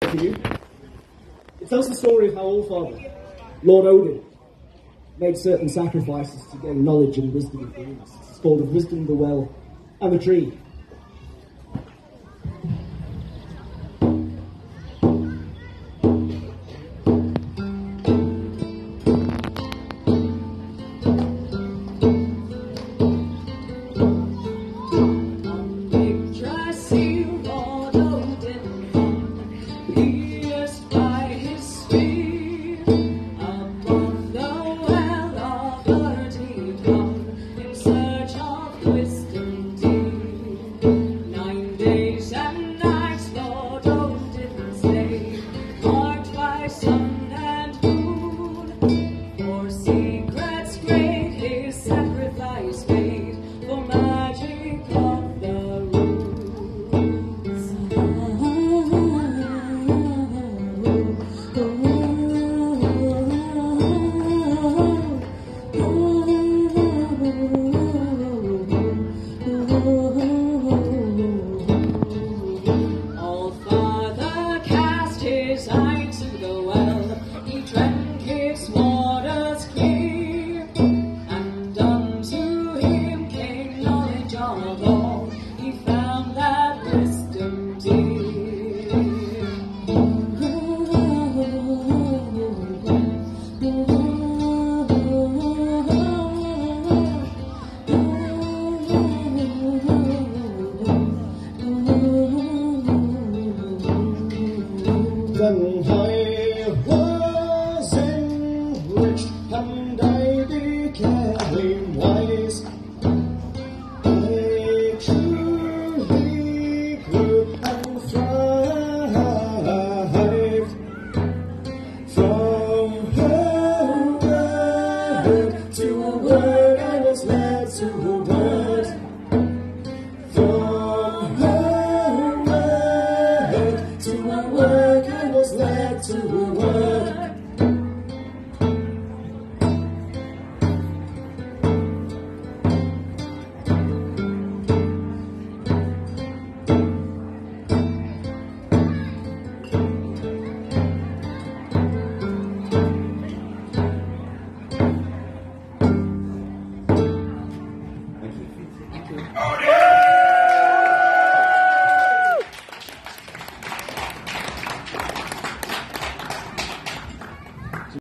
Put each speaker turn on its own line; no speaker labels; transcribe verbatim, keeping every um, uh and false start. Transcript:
to you. It tells the story of how Allfather, Lord Odin, made certain sacrifices to gain knowledge and wisdom of beings. It's called Of Wisdom, the Well, and the Tree. Hãy subscribe cho kênh Ghiền Mì Gõ để không bỏ lỡ những video hấp dẫn.